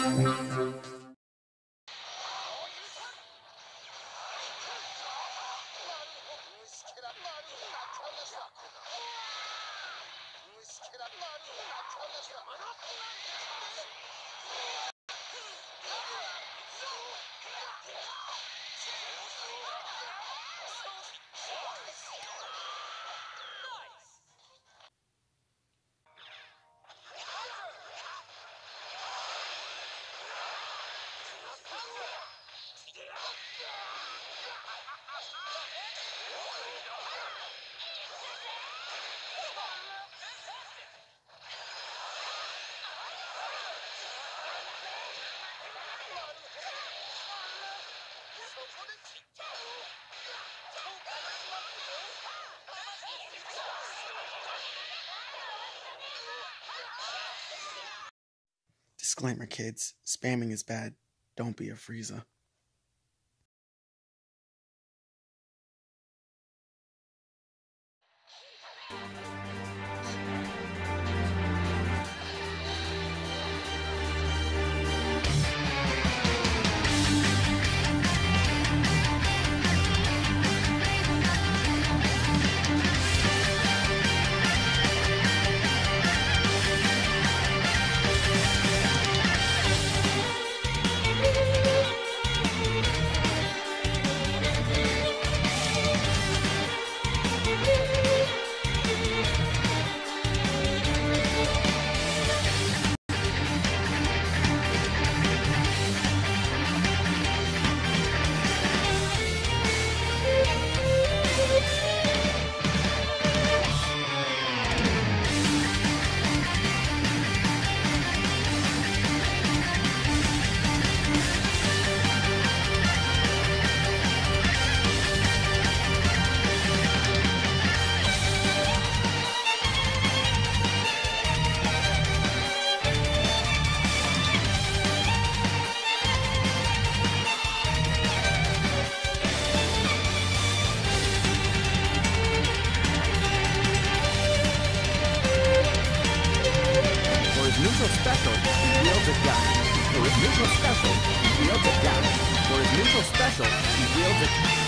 Disclaimer, kids. Spamming is bad. Don't be a Frieza. Neutral special, he wields a gun. For his neutral special, he wields a gun. For his neutral special, he wields a...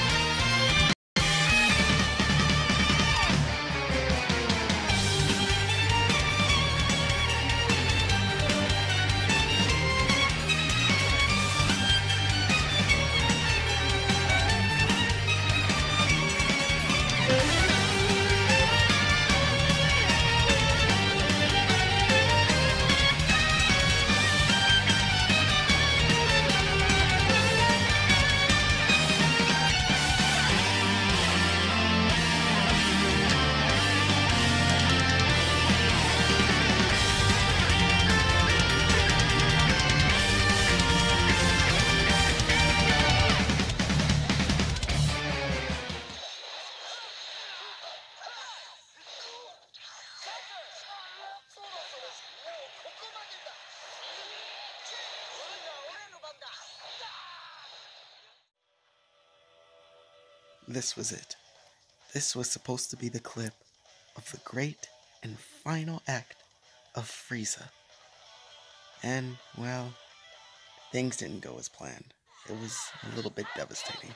This was it. This was supposed to be the clip of the great and final act of Frieza. And, well, things didn't go as planned. It was a little bit devastating.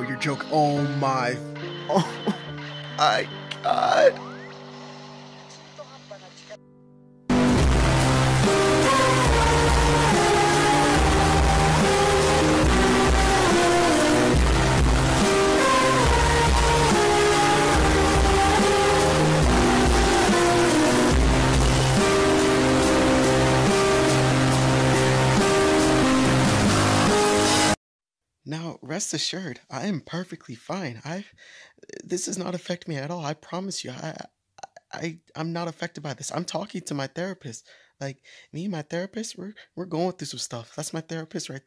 your joke. Oh my. Oh my god. Now, rest assured, I am perfectly fine. This does not affect me at all. I promise you. I'm not affected by this. I'm talking to my therapist. Like me and my therapist, we're going through some stuff. That's my therapist right